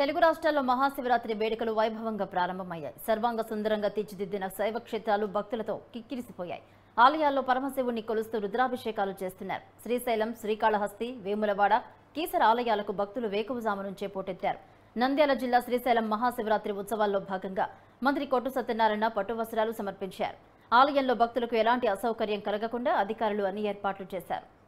తెలుగు రాష్ట్రాల్లో మహాశివరాత్రి వేడుకలు వైభవంగా ప్రారంభమయ్యాయి. సర్వాంగ సుందరంగా తీర్చిదిద్దిన శైవ క్షేత్రాలు భక్తులతో కిక్కిరిసిపోయాయి. ఆలయాల్లో పరమశివుని కొలుస్తూ రుద్రాభిషేకాలు చేస్తున్నారు. శ్రీశైలం, శ్రీకాళహస్తి, వేములవాడ, కీసర ఆలయాలకు భక్తులు వేకువజాము నుంచే పోటెత్తారు. నంద్యాల జిల్లా శ్రీశైలం మహాశివరాత్రి ఉత్సవాల్లో భాగంగా మంత్రి కొట్టు సత్యనారాయణ పట్టు వస్త్రాలు సమర్పించారు. ఆలయంలో భక్తులకు ఎలాంటి అసౌకర్యం కలగకుండా అధికారులు అన్ని ఏర్పాట్లు చేశారు.